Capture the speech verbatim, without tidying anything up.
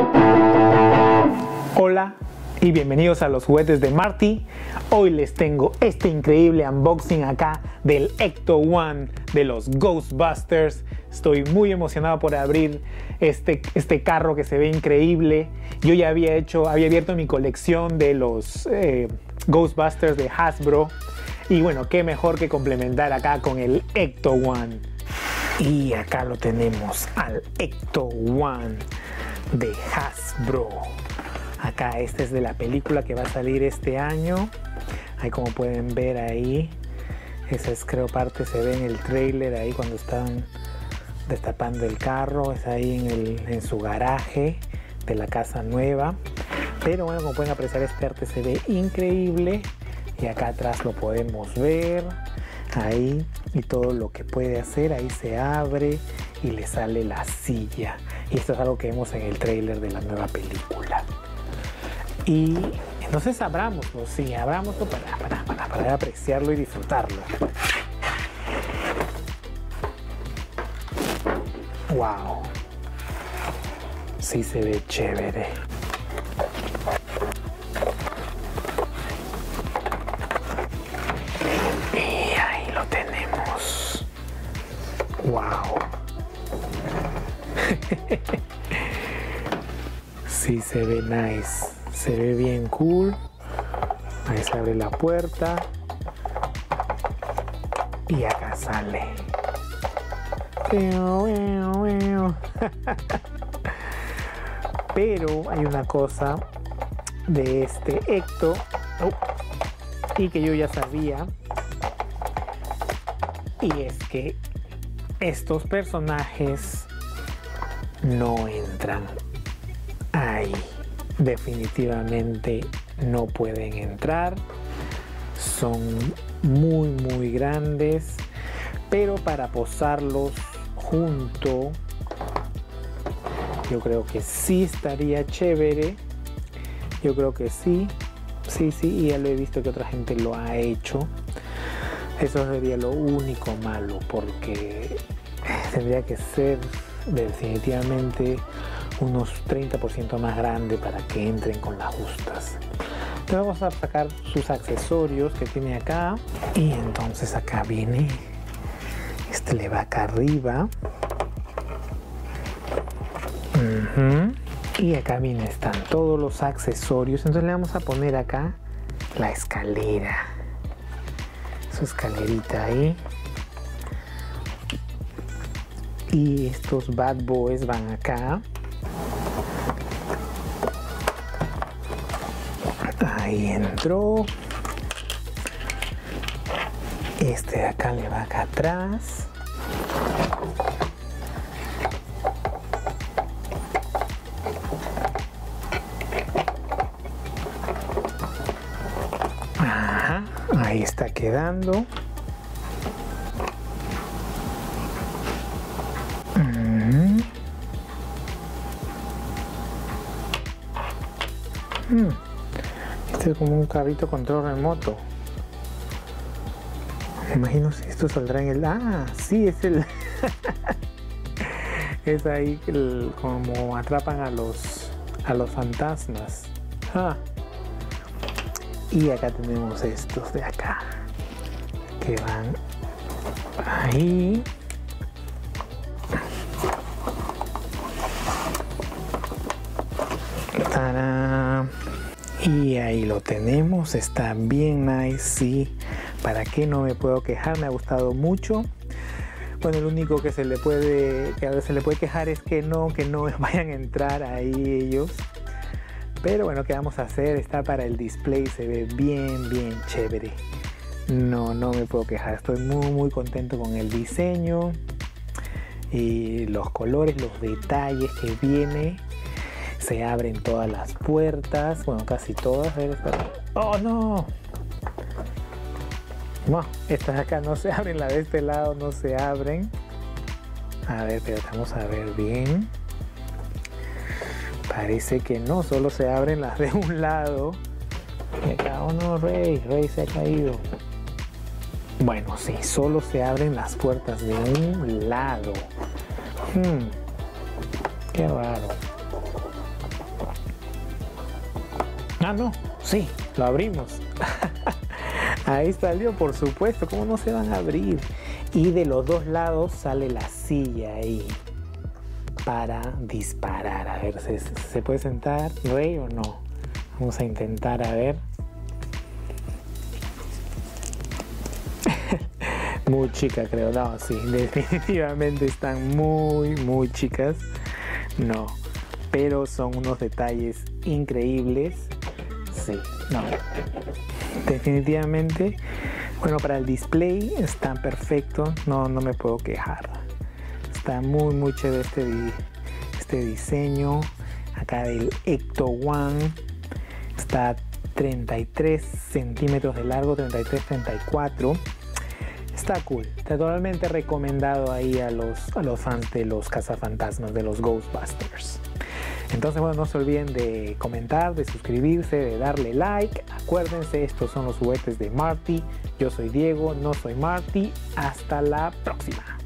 Hola y bienvenidos a los juguetes de Marty. Hoy les tengo este increíble unboxing acá del Ecto One de los Ghostbusters. Estoy muy emocionado por abrir este, este carro que se ve increíble. Yo ya había hecho, había abierto mi colección de los eh, Ghostbusters de Hasbro. Y bueno, qué mejor que complementar acá con el Ecto One. Y acá lo tenemos al Ecto One de Hasbro. Acá este es de la película que va a salir este año. Ahí como pueden ver ahí, esa es creo parte, se ve en el trailer ahí cuando están destapando el carro. Es ahí en, el, en su garaje de la casa nueva. Pero bueno, como pueden apreciar, este arte se ve increíble. Y acá atrás lo podemos ver. Ahí y todo lo que puede hacer. Ahí se abre y le sale la silla. Y esto es algo que vemos en el trailer de la nueva película. Y entonces abrámoslo, sí, abrámoslo para, para, para, para apreciarlo y disfrutarlo. ¡Wow! Sí se ve chévere. Y ahí lo tenemos. ¡Wow! Sí se ve nice. Se ve bien cool. Ahí se abre la puerta. Y acá sale. Pero hay una cosa de este Ecto oh, y que yo ya sabía. Y es que estos personajes no entran ahí. Definitivamente no pueden entrar, son muy muy grandes, pero para posarlos junto yo creo que sí estaría chévere. Yo creo que sí, sí, sí, y ya lo he visto que otra gente lo ha hecho. Eso sería lo único malo, porque tendría que ser definitivamente unos treinta por ciento más grande para que entren con las justas. Entonces vamos a sacar sus accesorios que tiene acá. Y entonces acá viene, este le va acá arriba. Uh-huh. Y acá viene, están todos los accesorios. Entonces le vamos a poner acá la escalera. Su escalerita ahí. Y estos bad boys van acá. Ahí entró. Este de acá le va acá atrás. Ajá, ahí está quedando. Mm. Mm. Este es como un carrito control remoto. Me imagino si esto saldrá en el... Ah, sí, es el... es ahí el, como atrapan a los, a los fantasmas. Ah. Y acá tenemos estos de acá, que van ahí. ¡Tarán! Y ahí lo tenemos, está bien nice, sí. ¿Para qué no me puedo quejar? Me ha gustado mucho. Bueno, lo único que se le puede, que se le puede quejar es que no, que no vayan a entrar ahí ellos. Pero bueno, ¿qué vamos a hacer? Está para el display, se ve bien, bien chévere. No, no me puedo quejar. Estoy muy, muy contento con el diseño. Y los colores, los detalles que viene. Se abren todas las puertas. Bueno, casi todas. ¡Oh, no! Bueno, estas acá no se abren. La de este lado no se abren. A ver, pero vamos a ver bien. Parece que no, solo se abren las de un lado. Y acá, oh no, Rey, Rey se ha caído. Bueno, sí, solo se abren las puertas de un lado. Hmm, qué raro. Ah, no, sí, lo abrimos. Ahí salió, por supuesto, ¿cómo no se van a abrir? Y de los dos lados sale la silla ahí para disparar. A ver, ¿se, se puede sentar Rey o no? Vamos a intentar, a ver. Muy chica, creo. No, sí, definitivamente están muy, muy chicas. No, pero son unos detalles increíbles. Sí, no. Definitivamente, bueno, para el display está perfecto. No, no me puedo quejar. Está muy, muy chévere este, este diseño. Acá del Ecto One. Está treinta y tres centímetros de largo, treinta y tres, treinta y cuatro. Está cool, está totalmente recomendado ahí a los, a los fans de los cazafantasmas, de los Ghostbusters. Entonces, bueno, no se olviden de comentar, de suscribirse, de darle like. Acuérdense, estos son los juguetes de Marty. Yo soy Diego, no soy Marty. Hasta la próxima.